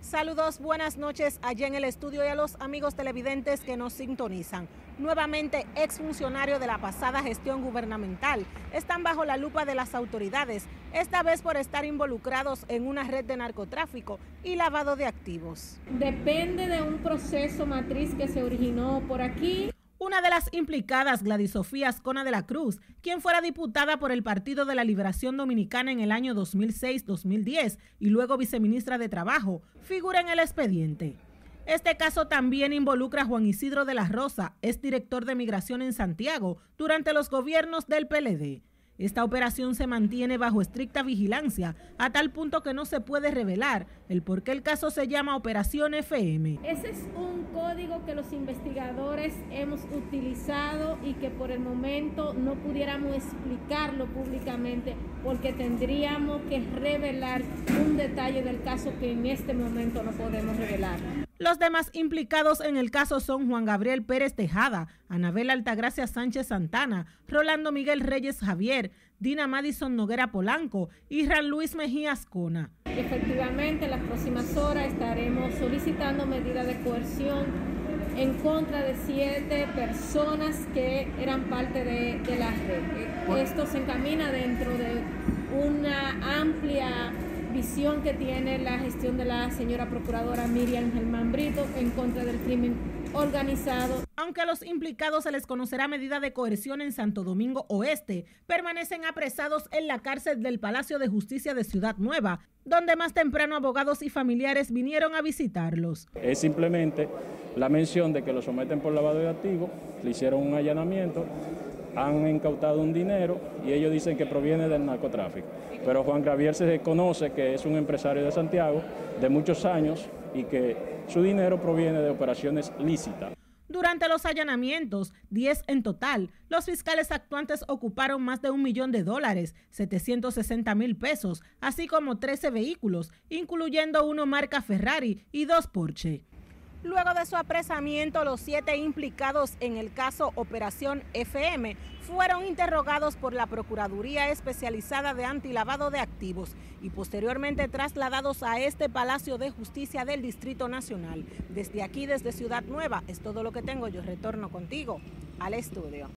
Saludos, buenas noches allá en el estudio y a los amigos televidentes que nos sintonizan. Nuevamente, exfuncionarios de la pasada gestión gubernamental están bajo la lupa de las autoridades, esta vez por estar involucrados en una red de narcotráfico y lavado de activos. Depende de un proceso matriz que se originó por aquí. Una de las implicadas, Gladys Sofía Ascona de la Cruz, quien fuera diputada por el Partido de la Liberación Dominicana en el año 2006-2010 y luego viceministra de Trabajo, figura en el expediente. Este caso también involucra a Juan Isidro de la Rosa, exdirector de Migración en Santiago, durante los gobiernos del PLD. Esta operación se mantiene bajo estricta vigilancia, a tal punto que no se puede revelar el por qué el caso se llama Operación FM. Ese es un código que los investigadores hemos utilizado y que por el momento no pudiéramos explicarlo públicamente porque tendríamos que revelar un detalle del caso que en este momento no podemos revelar. Los demás implicados en el caso son Juan Gabriel Pérez Tejada, Anabel Altagracia Sánchez Santana, Rolando Miguel Reyes Javier, Dina Madison Noguera Polanco y Ran Luis Mejía Ascona. Efectivamente, en las próximas horas estaremos solicitando medidas de coerción en contra de 7 personas que eran parte de la red. Esto se encamina dentro de una amplia visión que tiene la gestión de la señora procuradora Miriam Germán Brito en contra del crimen organizado. Aunque a los implicados se les conocerá medida de coerción en Santo Domingo Oeste, permanecen apresados en la cárcel del Palacio de Justicia de Ciudad Nueva, donde más temprano abogados y familiares vinieron a visitarlos. Es simplemente la mención de que lo someten por lavado de activos, le hicieron un allanamiento, han incautado un dinero y ellos dicen que proviene del narcotráfico. Pero Juan Gabriel se conoce que es un empresario de Santiago de muchos años y que su dinero proviene de operaciones lícitas. Durante los allanamientos, 10 en total, los fiscales actuantes ocuparon más de $1 millón, 760,000 pesos, así como 13 vehículos, incluyendo uno marca Ferrari y 2 Porsche. Luego de su apresamiento, los 7 implicados en el caso Operación FM fueron interrogados por la Procuraduría Especializada de Antilavado de Activos y posteriormente trasladados a este Palacio de Justicia del Distrito Nacional. Desde aquí, desde Ciudad Nueva, es todo lo que tengo. Yo retorno contigo al estudio.